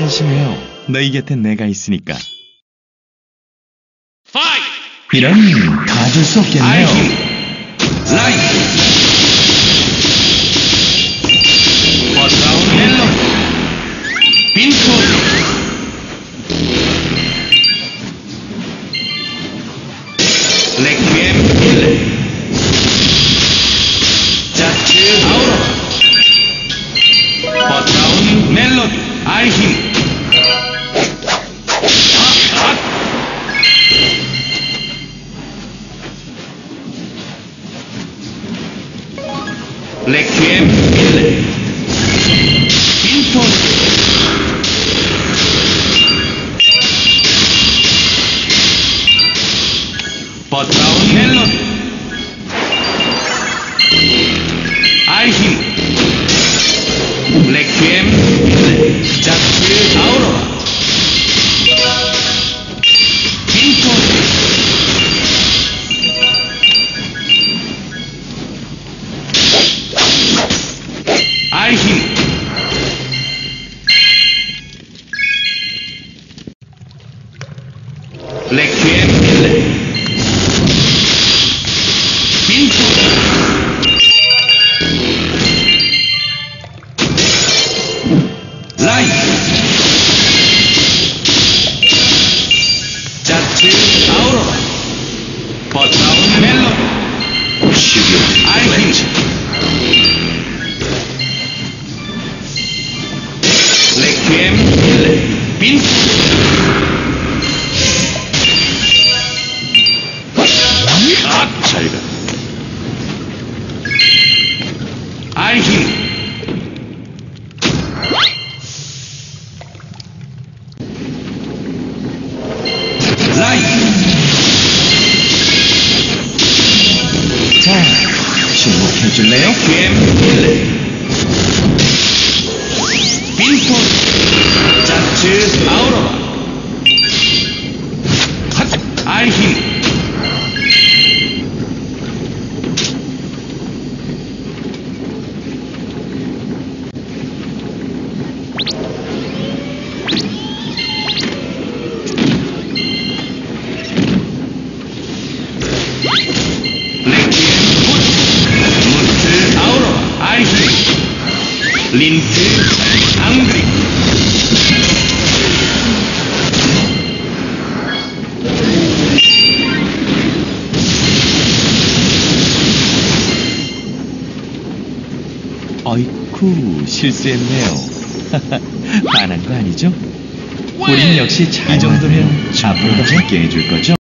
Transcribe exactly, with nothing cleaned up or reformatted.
안심해요. 너희 곁엔 내가 있으니까. 이런, 다 줄 수 없겠네요. 라인 버스라운 멜론 빈투 레퀴엠 일 자츠 아우로라 버스라운 멜론 알힘 레퀴엠 일 빈톤 버스라운 멜론 알힘 레퀴엠 일 자츠 아우로라 빈톤 알힘 레퀴엠 일 빈투 라인 자츠 아우로라 버스라운 멜론 알힘 레퀴엠 일 빈투 아, 잘가 알힘 라인 자, 침묵해줄래요? 레퀴엠 일 빈톤 자츠 아우로라 핫 알힘 레퀴엠 굿 무스 아우로라 알힘 린스 앙그리 어이쿠, 실수했네요. 화난 거 아니죠? 우린 역시 이 정도면 앞으로도 함께 해줄 거죠?